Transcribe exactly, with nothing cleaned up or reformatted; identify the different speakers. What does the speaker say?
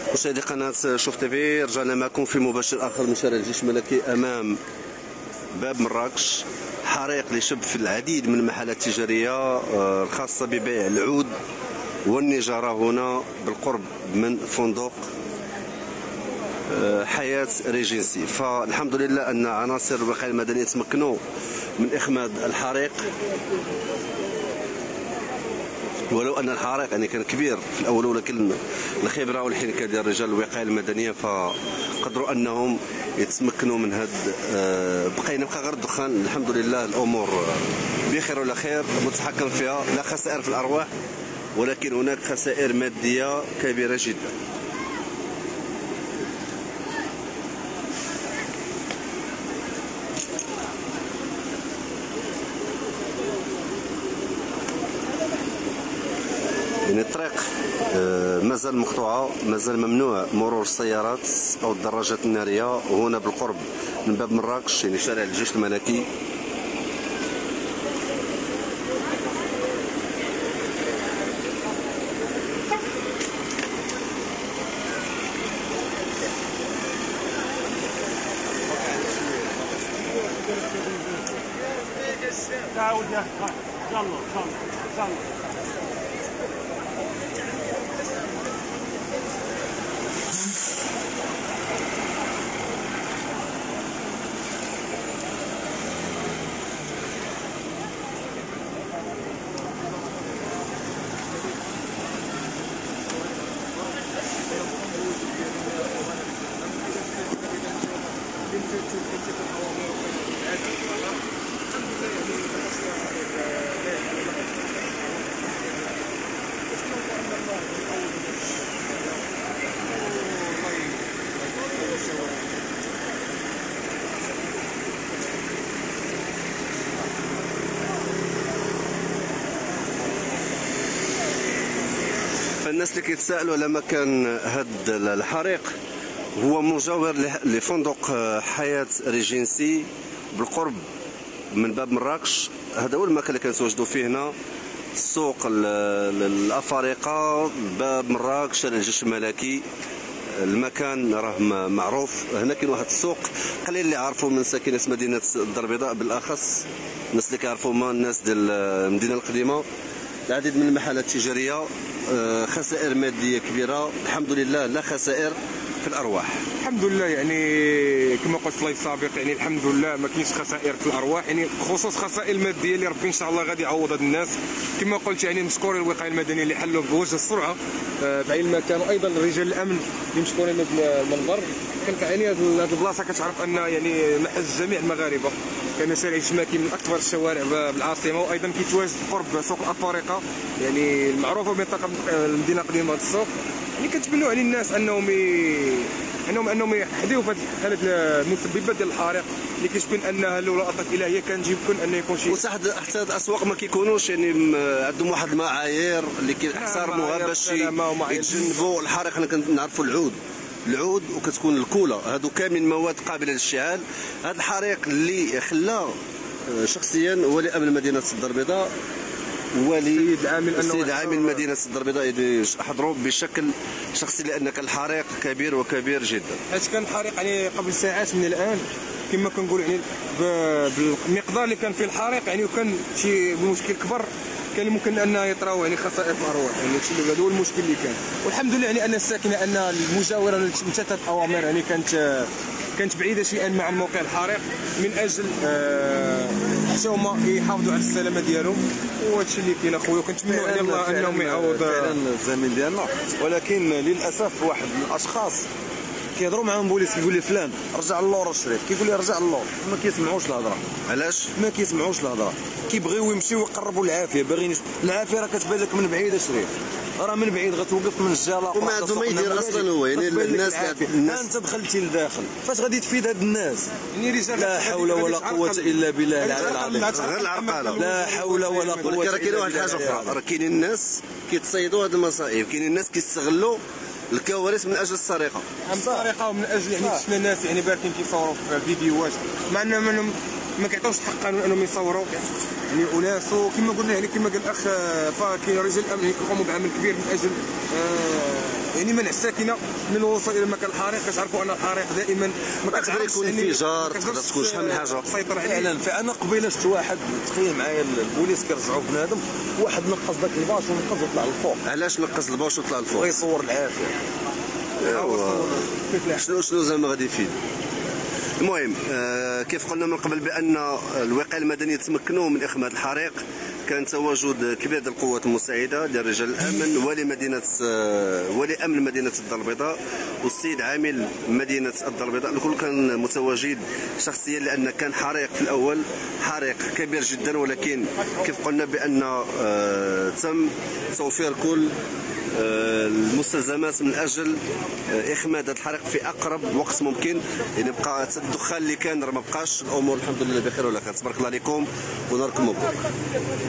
Speaker 1: مشاهدي قناة شوف تيفي، رجعنا معكم في مباشر آخر من شارع الجيش الملكي أمام باب مراكش. حريق اللي شب في العديد من المحلات التجارية الخاصة ببيع العود والنجارة هنا بالقرب من فندق حياة ريجنسي. فالحمد لله أن عناصر الوقاية المدنية تمكنوا من إخماد الحريق، ولو ان الحريق يعني كان كبير في الاول، ولكن الخبره والحنكه ديال رجال الوقايه المدنيه فقدروا انهم يتمكنوا من هذا. بقينا نبقى غير الدخان. الحمد لله الامور بخير ولا خير، متحكم فيها، لا خسائر في الارواح ولكن هناك خسائر ماديه كبيره جدا. يعني الطريق مازال مقطوعة، مازال ممنوع مرور السيارات أو الدراجات النارية هنا بالقرب من باب مراكش، يعني شارع الجيش الملكي. فالناس اللي كيتسائلوا على مكان هذا الحريق، هو مجاور لفندق حياة ريجنسي بالقرب من باب مراكش. هذا هو المكان اللي كنتواجدوا فيه هنا، السوق الافارقه باب مراكش شارع الجيش الملكي. المكان راه معروف. هنا كاين واحد السوق قليل اللي عرفوا من ساكنه مدينه الدار البيضاء، بالاخص الناس اللي كيعرفوا هما الناس ديال المدينه القديمه. العديد من المحلات التجاريه، خسائر ماديه كبيره، الحمد لله لا خسائر في الارواح.
Speaker 2: الحمد لله، يعني كما قلت الله السابق، يعني الحمد لله ما كاينش خسائر في الارواح، يعني خصوص خسائر الماديه اللي ربي ان شاء الله غادي يعوض هاد الناس. كما قلت يعني مشكورين الوقايه المدنيه اللي حلوا بوجه السرعه في عين المكان، وايضا رجال الامن اللي مشكورين هذا المنظر. كان يعني هذه البلاصه كتعرف ان يعني محل جميع المغاربه، كان شارع الشماكي من اكبر الشوارع بالعاصمه، وايضا كيتواجد قرب سوق الافارقه يعني المعروفه بمنطقه المدينه القديمه. هذا السوق يعني كنتمنوا على الناس انهم ي... انهم انهم يحذيوا في هذه المسببات ديال الحريق اللي كتبين انها لولا اطلق الهيه كان يمكن ان يكون شي.
Speaker 1: وحتى حتى الاسواق ما كيكونوش يعني عندهم واحد المعايير اللي كيحترموها باش يتجنبوا الحريق. حنا كنعرفوا العود العود وكتكون الكولا، هادو كاملين مواد قابله للاشتعال. هذا الحريق اللي خلى شخصيا ولي امن مدينه الدار البيضاء ولي السيد عامل مدينه الدار البيضاء حضروا بشكل شخصي، لان كان الحريق كبير وكبير جدا.
Speaker 2: حيت كان الحريق يعني قبل ساعات من الان كما كنقول، يعني بالمقدار اللي كان فيه الحريق يعني وكان شي مشكل كبر، كان ممكن ان يطراو يعني خسائر في الارواح. يعني هذا هو المشكل اللي كان، والحمد لله يعني ان الساكنه ان المجاوره لمتتت الاوامر يعني كانت كانت بعيده شيئا مع الموقع الحريق، من اجل حتى هما يحافظوا على السلامه ديالهم. وهذا الشيء اللي كاين اخويا، وكنتمنوا على الله انهم يعوض
Speaker 3: فعلا الزميل ديالنا. ولكن للاسف واحد من الاشخاص كيهضروا معاهم بوليس، كيقول لي فلان رجع اللور الشريف، كيقول لي رجع اللور، ما كيسمعوش الهضره.
Speaker 1: علاش
Speaker 3: ما كيسمعوش الهضره؟ كيبغيو يمشيو يقربوا العافيه، باغيين العافيه راه كتبان لك من بعيد الشريف، راه من بعيد غتوقف من الجاله
Speaker 1: وما عندهم ما يدير اصلا. هو يعني الناس
Speaker 3: الناس انت دخلتي لداخل، فاش غادي تفيد هاد الناس؟
Speaker 2: يعني رجال
Speaker 3: لا حول ولا قوه الا بالله العلي العظيم.
Speaker 1: غير العرقله،
Speaker 3: لا حول ولا قوه.
Speaker 1: راه كاين واحد الحاجه اخرى، راه كاينين الناس كيتصيدوا هاد المصائب، كاينين الناس كيستغلوا الكوارث من اجل السرقه.
Speaker 2: السرقه ومن اجل يعني شفنا ناس يعني باركين كيصوروا في فيديوهات، مع انهم ما كيعطيوش الحق قانون انهم يصوروا يعني اناس. وكما قلنا يعني كما قال الاخ فكاين رجال الامن يقوموا بعمل كبير من اجل آه يعني منع الساكنه من الوصول الى مكان الحريق. كتعرفوا ان الحريق دائما ما
Speaker 1: كتعرفش يكون انفجار، تقدر تكون شحال من حاجه.
Speaker 3: فعلا فانا قبيله شفت واحد تخيل معايا البوليس كيرجعوا بنادم، واحد نقص ذاك الباش ونقص وطلع للفوق.
Speaker 1: علاش نقص الباش وطلع للفوق؟
Speaker 3: ويصور العافيه.
Speaker 1: شنو شنو زعما غادي يفيد؟ المهم آه كيف قلنا من قبل بان الوقايه المدنيه تمكنوا من اخماد الحريق. كان تواجد كبير ديال القوات المساعده ديال رجال الامن، ولي مدينه آه ولي امن مدينه الدار البيضاء والسيد عامل مدينه الدار البيضاء، الكل كان متواجد شخصيا، لان كان حريق في الاول حريق كبير جدا، ولكن كيف قلنا بان آه تم توفير كل المستلزمات من اجل اخماد هذا الحريق في اقرب وقت ممكن. يعني بقى الدخان اللي كان راه ما بقاش. الامور الحمد لله بخير ولا خير. تبارك الله عليكم ونهاركم مبروك.